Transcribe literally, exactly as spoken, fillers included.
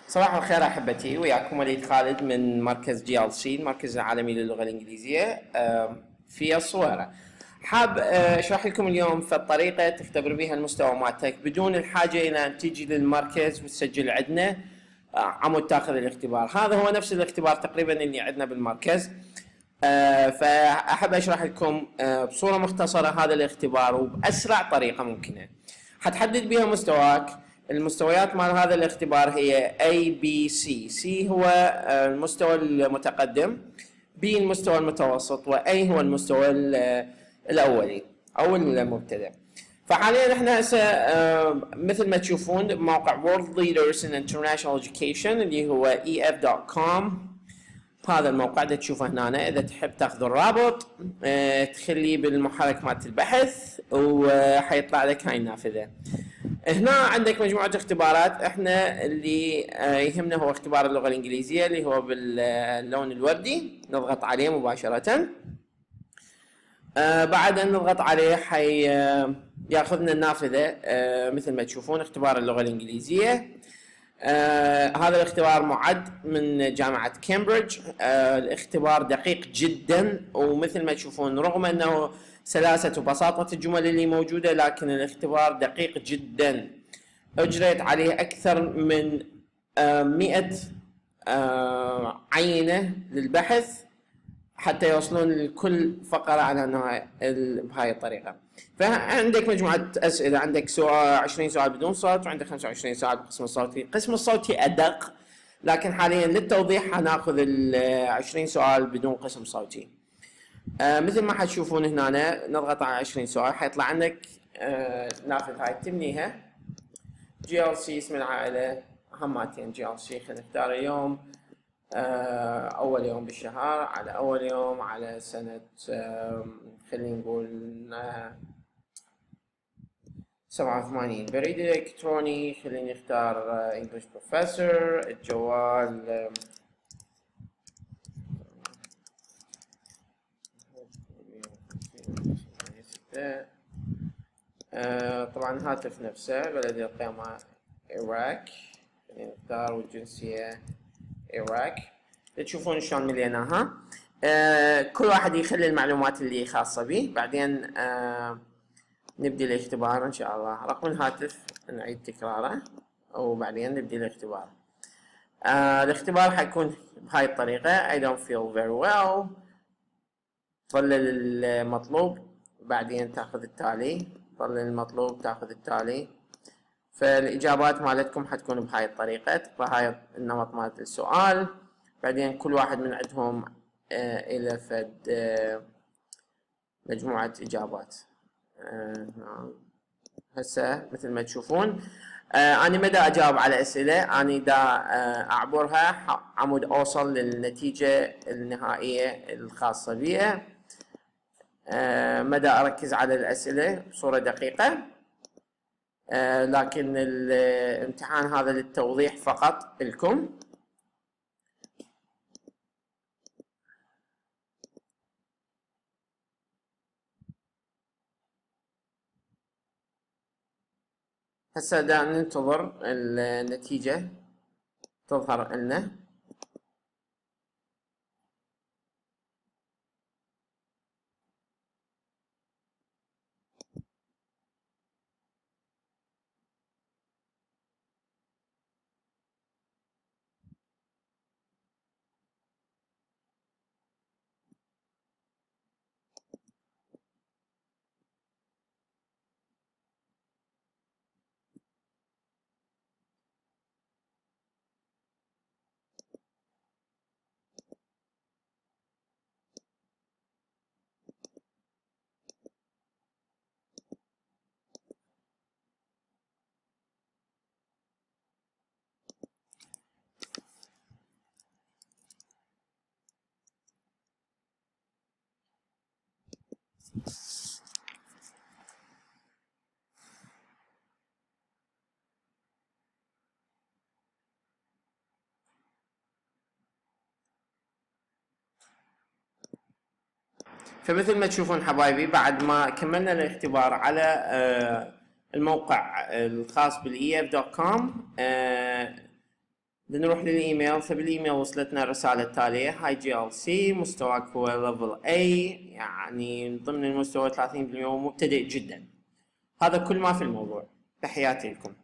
صباح الخير احبتي، وياكم وليد خالد من مركز جي ال سي، المركز العالمي للغه الانجليزيه في الصويره. حاب اشرح لكم اليوم في الطريقه تختبر بها المستوى مالتك بدون الحاجه الى ان تجي للمركز وتسجل عندنا عمود تاخذ الاختبار. هذا هو نفس الاختبار تقريبا اللي عندنا بالمركز. فاحب اشرح لكم بصوره مختصره هذا الاختبار وباسرع طريقه ممكنه. حتحدد بها مستواك. المستويات مال هذا الاختبار هي A B C. C هو المستوى المتقدم، B المستوى المتوسط، و A هو المستوى الأولي أو المبتدئ. فحاليا احنا هسه مثل ما تشوفون بموقع World Leaders in International Education اللي هو إي إف دوت كوم. هذا الموقع ده تشوفه هنا. اذا تحب تاخذ الرابط تخليه بالمحرك مالت البحث وحيطلع لك هاي النافذه. هنا عندك مجموعه اختبارات. احنا اللي يهمنا هو اختبار اللغه الانجليزيه اللي هو باللون الوردي، نضغط عليه مباشره. بعد ان نضغط عليه حي ياخذنا النافذه مثل ما تشوفون اختبار اللغه الانجليزيه. آه هذا الاختبار معد من جامعة كامبريدج. آه الاختبار دقيق جدا، ومثل ما تشوفون رغم انه سلاسة وبساطة الجمل اللي موجودة لكن الاختبار دقيق جدا. اجريت عليه اكثر من آه مئة آه عينة للبحث حتى يوصلون لكل فقرة على انها بهاي الطريقة. فعندك مجموعة أسئلة، عندك سؤال عشرين سؤال بدون صوت، وعندك خمسة وعشرين سؤال بالقسم الصوتي. القسم الصوتي أدق، لكن حاليا للتوضيح هناخذ ال عشرين سؤال بدون قسم صوتي. آه مثل ما حتشوفون هنا نضغط على عشرين سؤال حيطلع عندك آه نافذة هاي تمنيها جي ال سي اسم العائلة هماتين جي ال سي. خلينا نختار اليوم آه أول يوم بالشهر على أول يوم على سنة آه خلينا نقول آه سبعة وثمانين. بريد الإلكتروني خلينا نختار English Professor. الجوال آه طبعا هاتف نفسه بلد الإقامة العراق خلينا نختار، والجنسية العراق. تشوفون شلون مليناها. آه كل واحد يخلي المعلومات اللي خاصة به. بعدين آه نبدي الاختبار ان شاء الله. رقم الهاتف نعيد تكراره وبعدين نبدي الاختبار. آه الاختبار حيكون بهاي الطريقة. I don't feel very well. تظلل المطلوب بعدين تاخذ التالي، تظلل المطلوب تاخذ التالي. فالاجابات مالتكم حتكون بهاي الطريقة. تقرا هاي النمط مالت السؤال، بعدين كل واحد من عندهم آه الى فد آه مجموعة اجابات. آه هسه مثل ما تشوفون آه أنا ما دا أجاوب على أسئلة، أنا دا آه أعبرها عمود أوصل للنتيجة النهائية الخاصة بي. آه ما دا أركز على الأسئلة بصورة دقيقة. آه لكن الامتحان هذا للتوضيح فقط لكم. هسه دا ننتظر النتيجة تظهر لنا. فمثل ما تشوفون حبايبي بعد ما كملنا الاختبار على الموقع الخاص بالإي إف دوت كوم بنروح للايميل. فبالايميل وصلتنا الرسالة التالية: هاي جي ال سي، مستواك هو ليفل A، يعني ضمن المستوى ثلاثين بالمئة، مبتدئ جدا. هذا كل ما في الموضوع. تحياتي لكم.